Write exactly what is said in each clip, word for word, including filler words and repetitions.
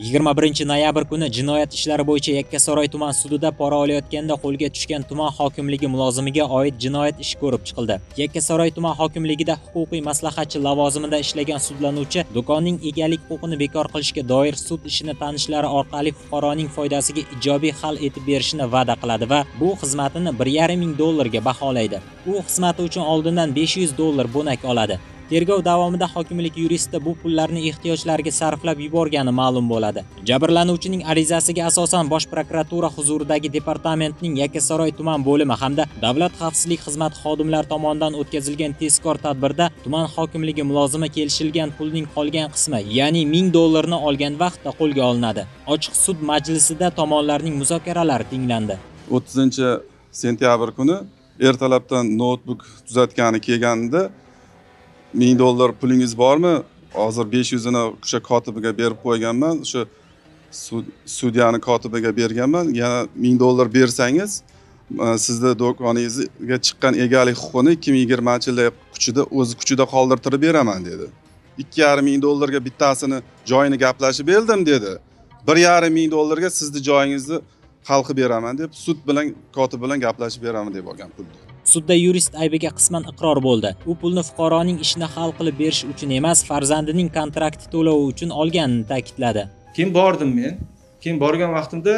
yigirma birinchi noyabr kuni jinoyat ishlari bo'yicha Yakkasaroy tuman sudida pora olayotganda qo'lga tushgan tuman hokimligi mulozimiga oid jinoyat ishi ko'rib chiqildi. Yakkasaroy tuman hokimligida huquqiy maslahatchi lavozimida ishlagan sudlanuvchi do'konning egalik huquqini bekor qilishga doir sud ishini tanishlari orqali fuqaroning foydasiga ijobiy hal etib berishni va'da qiladi va bu xizmatini bir yarim ming dollarga baholaydi. U xizmati uchun oldindan besh yuz dollar bo'nak oladi. Tergov davomida hokimlik yuristi bu pullarni ehtiyojlariga sarflab yuborgani ma'lum bo'ladi. Jabrlanuvchining arizasiga asosan Bosh prokuratura huzuridagi departamentning Yakkasaroy tuman bo'limi hamda Davlat xavfsizlik xizmati xodimlari tomonidan o'tkazilgan tezkor tadbirda tuman hokimligi mulozimi kelishilgan pulning qolgan qismi, ya'ni ming dollarni olgan vaqtda qo'lga olinadi. Ochiq sud majlisida tomonlarning muzokaralari tinglandi. o'ttizinchi sentyabr kuni ertalabdan notebook tuzatgani kelganida ming dollar pulingiz bormi? Hozir besh yuz ni o'sha kotibiga berib qo'yganman. O'sha sudyani kotibiga berganman. Yana ming dollar bersangiz, sizni do'koningizga chiqqan egalik huquqini ikki ming yigirmanchi yil kuchida o'z kuchida qoldirtirib beraman dedi. ikki yarim ming dollarga bittasini joyini gaplashib berdim dedi. bir yarim ming dollarga sizni joyingizni hal qilib beraman deb sud bilan kotib bilan gaplashib beraman deb olgan pulni. Sudda yurist aybiga qisman iqror bo'ldi. U pulni fuqaroning ishini hal qilib berish uchun emas, farzandining kontrakti to'lovi uchun olganini ta'kidladi. Keyin bordim men. Keyin borgan vaqtimda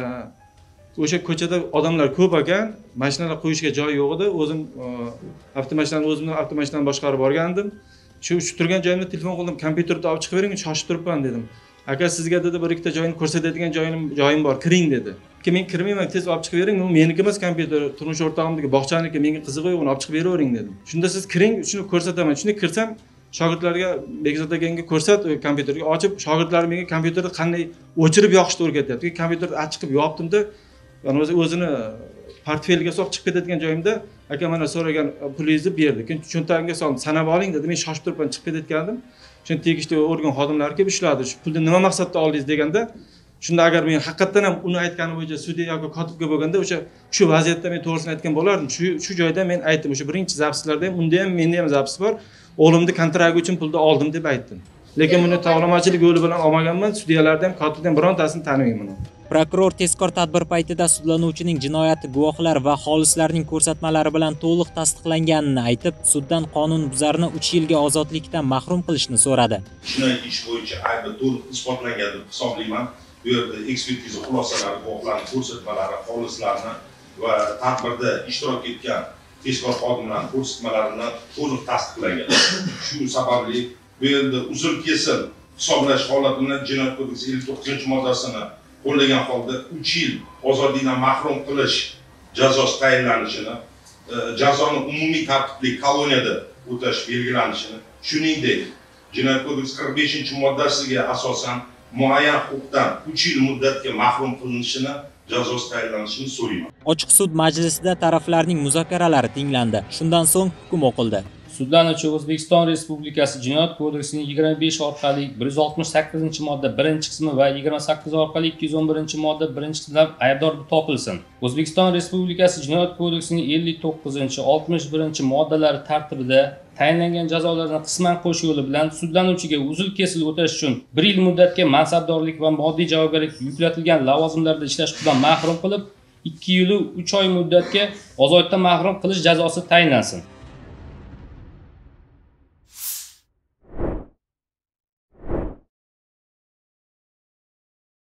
o'sha ko'chada odamlar ko'p ekan, mashinalar qo'yishga joy yo'q edi. O'zim avtomashinani o'zimni avtomashinani boshqarib borgandim. Shu turgan joyimda telefon qildim, kompyuterni olib chiqib bering, shoshib turibman dedim. Aka sizga dedi bir ikkita joyini ko'rsatadigan joyim joyim bor, kiring dedi. Men kirmayman, tez olib chiqib bering, u meniki emas kompyuter, turmush o'rtog'imniki, bog'chaniki, menga qiziq uni olib chiqib beravering dedim. Shunda siz kiring, shuni ko'rsataman. Shunda kirsam, shogirdlarga Bekzod akangga ko'rsat, kompyuterga ochib, shogirdlar menga kompyuterni qanday o'chirib yoqishni o'rgatyapti. Kompyuterni achib yopdimda, yana o'zi o'zini portfelga solib chiqib ketadigan joyimda aka mana so'ragan pulingizni berdi. Keyin cho'ntagimga solib sanab oling dedi. Men shoshib turibman, chiqib ketayotgandim. Shuni tegishli organ xodimlari kelib ishladi. Shu pulni nima maqsadda oldingiz deganda, shunda agar men haqiqatan ham uni aytgani bo'yicha sudya yoki kotibga bo'lganda o'sha shu vaziyatda men to'g'risini aytgan bo'lardim. Shu shu joyda men aytdim, o'sha birinchi zapslarda ham, unda ham, menda ham zaps bor. O'g'limni kontrakt uchun pulni oldim deb aytdim. Lekin buni tovlamachilik yo'li bilan olmaganman. Sudyalarda ham, kotibda ham birontasini tanimayman. Prokuror tezkor tadbir paytida sudlanuvchining jinoyati guvohlar va xolislarning ko'rsatmalari bilan to'liq tasdiqlanganini aytib, suddan qonunbuzarni uch yilga ozodlikdan mahrum qilishni so'radi. Jinoyat ish bo'yicha aybi to'liq isbotlangan deb hisoblayman. Bu yerda ekspertiza xulosalari, guvohlarning ko'rsatmalari, xolislarni va tadbirda ishtirok etgan tezkor xodimlarning ko'rsatmalarini to'liq tasdiqlangan. Shu sababli bu yerda uzr kesim hisoblash holati bilan Jinoyat kodeksi ellik to'qqizinchi moddasini qo'llagan holda uch yil ozodlikdan mahrum qilish jazosi tayinlanishini, jazoni umumiy tartibli koloniyada o'tash belgilanishini, shuningdek Jinoyat kodeksi qirq beshinchi moddasiga asosan muayyan huquqdan uch yil muddatga mahrum qilinishini, jazosi tayinlanishini so'rayman. Ochiq sud majlisida taraflarning muzokaralari tinglandi. Shundan so'ng hukm o'qildi. Sudlanuvchi O'zbekiston Respublikasi Jinoyat kodeksining yigirma besh orqali bir yuz oltmish sakkizinchi modda birinchi qismi va yigirma sakkiz orqali ikki yuz o'n birinchi modda birinchi qismidan aybdor deb topilsin. O'zbekiston Respublikasi Jinoyat kodeksining ellik to'qqizinchi oltmish birinchi moddalari tartibida tayinlangan jazolarni qisman qo'sh yo'li bilan sudlanuvchiga uzil-kesil o'tash uchun bir yil muddatga mansabdorlik va moddiy javobgarlik yuklatilgan lavozimlarda ishlash huquqidan mahrum qilib, ikki yil uch oy muddatga ozodlikdan mahrum qilish jazosi tayinlansin.